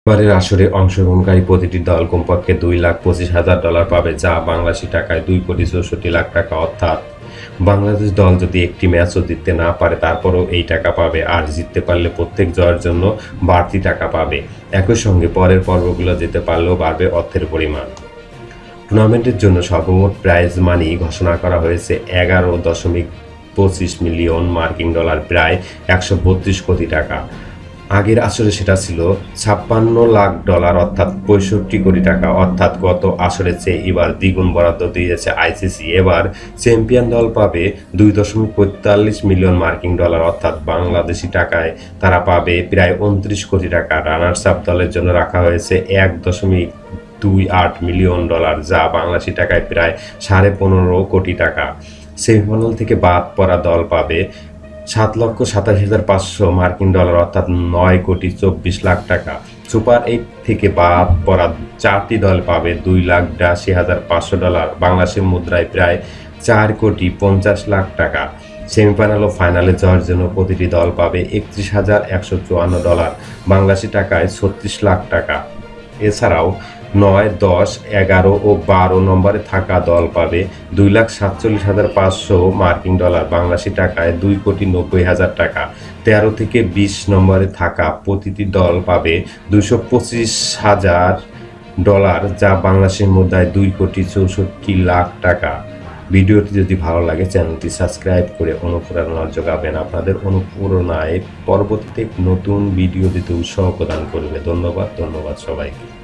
এবারের আসরে অংশগ্রহণকারী প্রতিটি দল কমপক্ষে $2,25,000 পাবে, যা বাংলাদেশি টাকায় 2,64,00,000 টাকা। অর্থাৎ বাংলাদেশ দল যদি একটি ম্যাচও জিততে না পারে তারপরও এই টাকা পাবে, আর জিততে পারলে প্রত্যেক জয়ের জন্য বাড়তি টাকা পাবে। একই সঙ্গে পরের পর্বগুলো যেতে পারলেও বাড়বে অর্থের পরিমাণ। টুর্নামেন্টের জন্য সর্বমোট প্রাইজ মানি ঘোষণা করা হয়েছে $11.25 মিলিয়ন, প্রায় $132 কোটি টাকা। আগের আসরে সেটা ছিল $56 লাখ, অর্থাৎ $65 কোটি টাকা। অর্থাৎ গত আসরের চেয়ে এবার দ্বিগুণ বরাদ্দ দিয়েছে আইসিসি। এবার চ্যাম্পিয়ন দল পাবে $2.45 মিলিয়ন, অর্থাৎ বাংলাদেশি টাকায় তারা পাবে প্রায় $29 কোটি টাকা। রানার্স আপ দলের জন্য রাখা হয়েছে $1.28 মিলিয়ন, যা বাংলাদেশি টাকায় প্রায় $15.5 কোটি টাকা। সেমিফাইনাল থেকে বাদ পড়া দল পাবে $7,87,500, অর্থাৎ $9.24 কোটি টাকা। সুপার 8 থেকে বাদ পড়া 4টি দল পাবে $2,82,500, বাংলাদেশের মুদ্রায় প্রায় $4.50 কোটি টাকা। সেমিফাইনাল ও ফাইনালে যাওয়ার জন্য প্রতিটি দল পাবে $31,154, বাংলাদেশি টাকায় $36 লাখ টাকা। এছাড়াও 9, 10, 11 ও 12 নম্বরে থাকা দল পাবে $2,47,500, বাংলাদেশি টাকায় $2,90,000 টাকা। 13 থেকে 20 নম্বরে থাকা প্রতিটি দল পাবে $225,000, যা বাংলাদেশের মুদ্রায় $2,64,00,000 টাকা। ভিডিওটি যদি ভালো লাগে চ্যানেলটি সাবস্ক্রাইব করে অনুপ্রেরণা যোগাবেন। আপনাদের অনুপ্রেরণায় পরবর্তীতে নতুন ভিডিও দিতে উৎসাহ প্রদান করবে। ধন্যবাদ সবাইকে।